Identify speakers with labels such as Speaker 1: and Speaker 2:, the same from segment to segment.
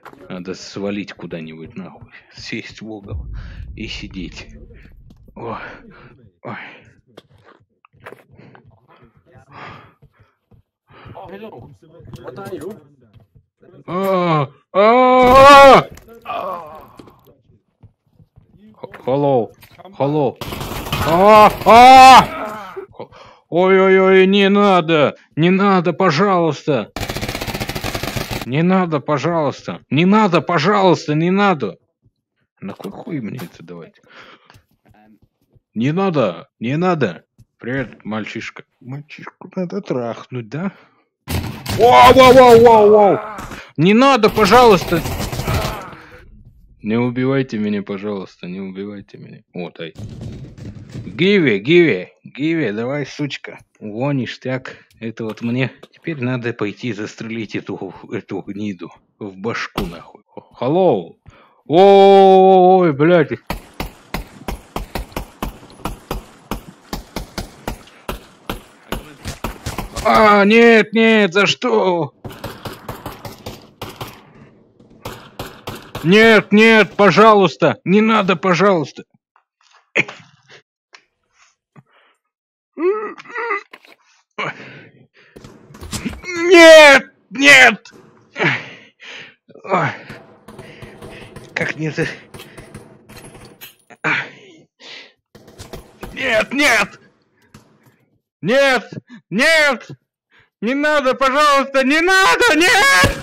Speaker 1: Надо свалить куда-нибудь нахуй. Сесть в угол и сидеть. Ой. Ой. Hello. Hello. Ой-ой-ой, не надо! Не надо, пожалуйста! Не надо, пожалуйста! Не надо, пожалуйста, не надо! На какой хуй мне это давать? Не надо, не надо! Привет, мальчишка. Мальчишку надо трахнуть, да? Воу! Не надо, пожалуйста! Не убивайте меня, пожалуйста, не убивайте меня. Вот, ай. Гиви, давай, сучка. Во, ништяк. Это вот мне. Теперь надо пойти застрелить эту гниду. В башку, нахуй. Hello. Ой, блядь. Нет, за что? Нет, пожалуйста. Не надо, пожалуйста. Нет! Ой. Как не за... Нет! Не надо, пожалуйста, не надо, нет!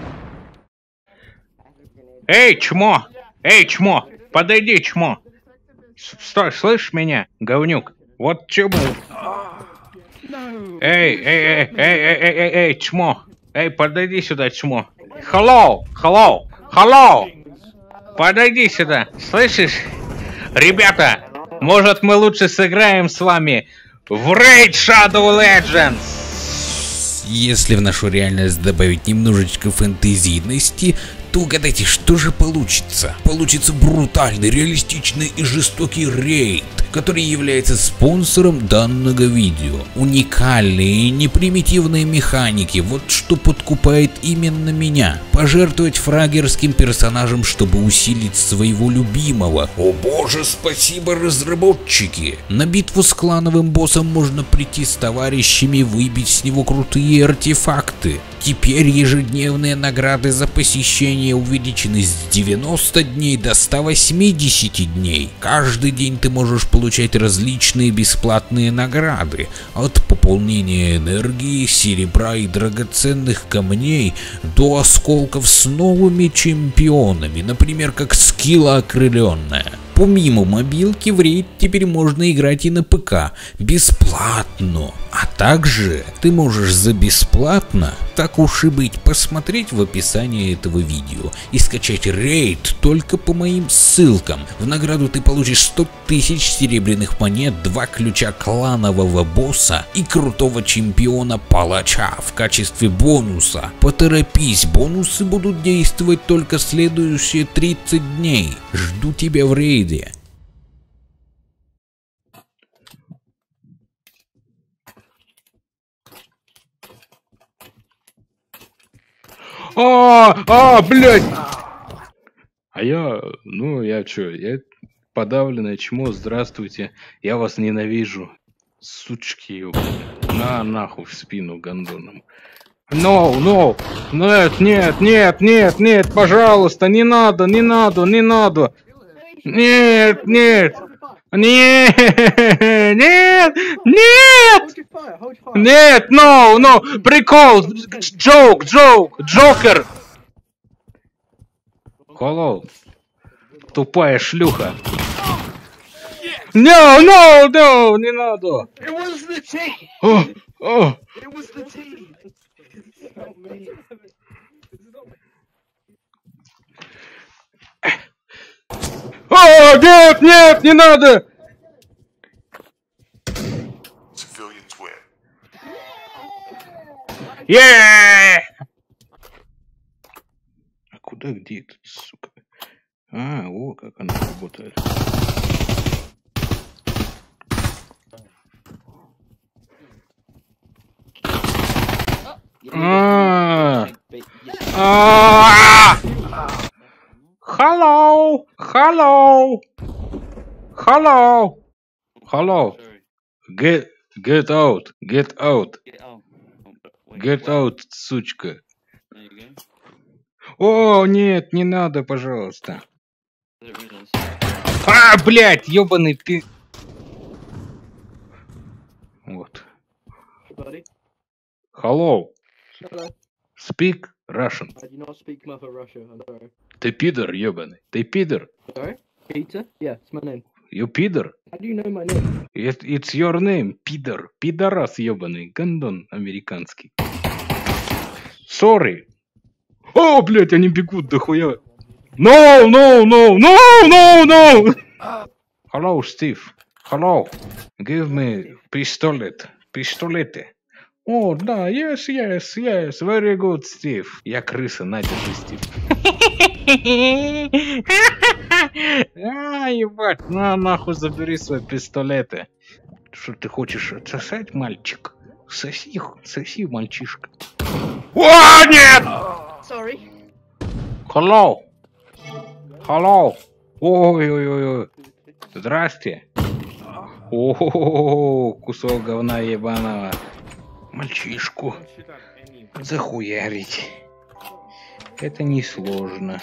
Speaker 1: Эй, чмо, подойди, чмо. Стой, слышишь меня, говнюк? Вот чему... Эй, чмо. Эй, подойди сюда, чмо. Hello. Подойди сюда. Слышишь? Ребята, может мы лучше сыграем с вами в Raid Shadow Legends?
Speaker 2: Если в нашу реальность добавить немножечко фэнтезийности, то угадайте, что же получится? Получится брутальный, реалистичный и жестокий рейд, который является спонсором данного видео. Уникальные и непримитивные механики, вот что подкупает именно меня. Пожертвовать фрагерским персонажем, чтобы усилить своего любимого. О боже, спасибо, разработчики! На битву с клановым боссом можно прийти с товарищами, выбить с него крутые артефакты. Теперь ежедневные награды за посещение увеличены с 90 дней до 180 дней. Каждый день ты можешь получать различные бесплатные награды, от пополнения энергии, серебра и драгоценных камней до осколков с новыми чемпионами, например, как скилла окрыленная. Помимо мобилки в рейд теперь можно играть и на ПК бесплатно. А также ты можешь за бесплатно, так уж и быть, посмотреть в описании этого видео и скачать рейд только по моим ссылкам. В награду ты получишь 100 тысяч серебряных монет, 2 ключа кланового босса и крутого чемпиона палача в качестве бонуса. Поторопись, бонусы будут действовать только следующие 30 дней. Жду тебя в рейде.
Speaker 1: Блядь! Я подавленное чмо, здравствуйте, я вас ненавижу. Сучки, ёбаные. На нахуй в спину гандоном. Нет, пожалуйста, не надо. Нет, прикол, Джокер. Hello, тупая шлюха. No, не надо. Нет, не надо. А куда, где это, сука? О, как она работает. Hello. Hello. Hello. Get out. Get out. Get out, сучка. О, нет, не надо, пожалуйста. А, блядь, ёбаный пи... Вот. Hello. Speak Russian.
Speaker 3: I do not speak Mother Russia, I'm sorry.
Speaker 1: Ты пидор, ёбаный. Ты пидор.
Speaker 3: Sorry? Peter? Yeah, it's my name.
Speaker 1: You пидор.
Speaker 3: How do you know my name?
Speaker 1: It's your name, пидор. Пидорас ёбаный. Гандон американский. Sorry. О, блядь, они бегут дохуя. No, no, no, no, no, no. Hello, Steve. Hello. Give me pistolet. Пистолеты. О, да, yes, yes, yes. Very good, Steve. Я крыса, на, держи, Стив. А, ебать, на, нахуй забери свои пистолеты. Что ты хочешь отсосать, мальчик? Соси, соси, мальчишка. О, нет!
Speaker 3: Sorry.
Speaker 1: Hello. Hello. Ой-ой-ой. Здрасте. О, кусок говна ебаного. Мальчишку захуярить. Это несложно.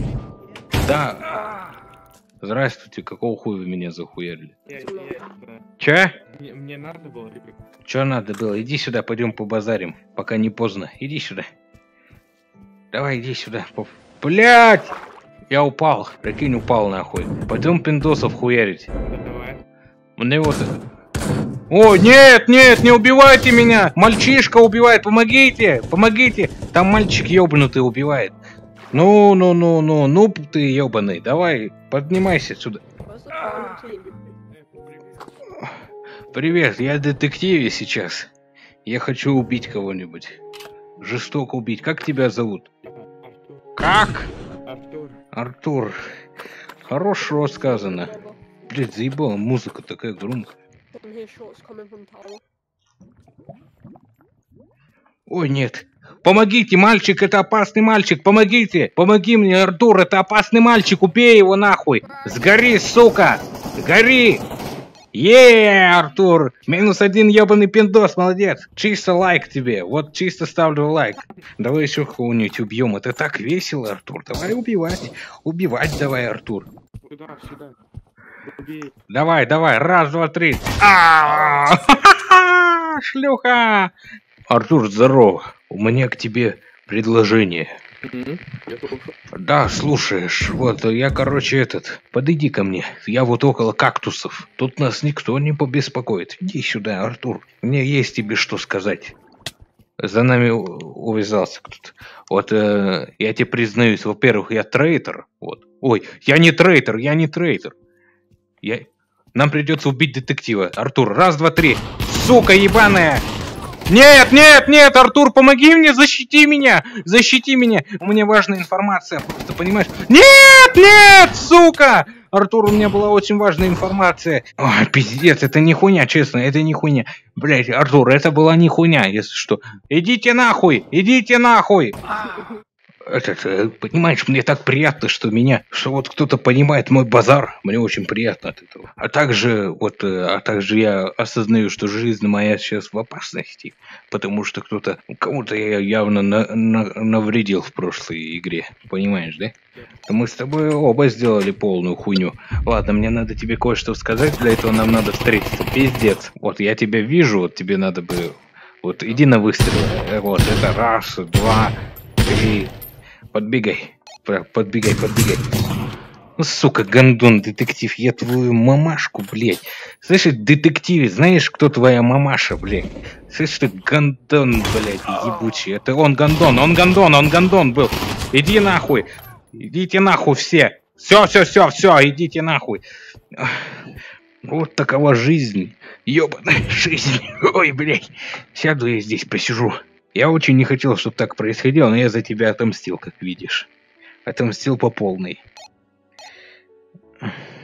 Speaker 1: Да. Здравствуйте, какого хуя вы меня захуярили? Че?
Speaker 4: Мне надо было, ребят.
Speaker 1: Че надо было? Иди сюда, пойдем побазарим, пока не поздно. Иди сюда. Давай, иди сюда. Блять! Я упал. Прикинь, упал нахуй. Пойдем пиндосов хуярить.
Speaker 4: Давай.
Speaker 1: Мне вот... О, нет, нет, не убивайте меня! Мальчишка убивает, помогите! Помогите! Там мальчик ёбнутый убивает. Ну, ты ёбаный. Давай, поднимайся отсюда. Привет, я в детективе сейчас. Я хочу убить кого-нибудь. Жестоко убить. Как тебя зовут? Как?
Speaker 4: Артур.
Speaker 1: Артур. Хорошо сказано. Блять, заебала, музыка такая громкая. Ой, нет. Помогите, мальчик, это опасный мальчик. Помогите. Помоги мне, Артур, это опасный мальчик. Убей его нахуй. Сгори, сука. Гори. Артур. -1 ебаный пиндос, молодец. Чисто лайк тебе. Вот чисто ставлю лайк. Давай еще кого-нибудь убьем. Это так весело, Артур. Давай убивать. Убивать давай, Артур.
Speaker 4: Куда? Сюда. Убей.
Speaker 1: Давай, давай. Раз, два, три. Шлюха. Артур, здорово. У меня к тебе предложение.
Speaker 4: Я слушаю.
Speaker 1: Да, слушаешь, вот я, короче, подойди ко мне, я вот около кактусов, тут нас никто не побеспокоит, иди сюда, Артур, мне есть тебе что сказать. За нами увязался кто-то. Вот я тебе признаюсь, во-первых, я трейтер, вот. Ой, я не трейтер. Нам придется убить детектива. Артур, раз, два, три. Сука ебаная! Нет, нет, нет, Артур, помоги мне, защити меня, у меня важная информация, просто, понимаешь? Нет, нет, сука! Артур, у меня была очень важная информация. Ой, пиздец, это не хуйня, честно, это не хуйня. Блять, Артур, это была не хуйня, если что. Идите нахуй, идите нахуй! Понимаешь, мне так приятно, что вот кто-то понимает мой базар, мне очень приятно от этого. А также я осознаю, что жизнь моя сейчас в опасности, потому что кому-то я явно навредил в прошлой игре, понимаешь, да? Мы с тобой оба сделали полную хуйню. Ладно, мне надо тебе кое-что сказать, для этого нам надо встретиться, пиздец. Вот, я тебя вижу, вот тебе надо бы, вот, иди на выстрел, вот, это раз, два, три... Подбегай. Ну, сука, гандон, детектив, я твою мамашку, блядь. Слышь, детективе, знаешь, кто твоя мамаша, блядь? Слышь, ты гандон, блядь, ебучий. Это он гандон был. Иди нахуй. Идите нахуй все. Все, идите нахуй. Вот такова жизнь. Ёбаная жизнь. Ой, блядь. Сяду я здесь, посижу. Я очень не хотел, чтобы так происходило, но я за тебя отомстил, как видишь. Отомстил по полной.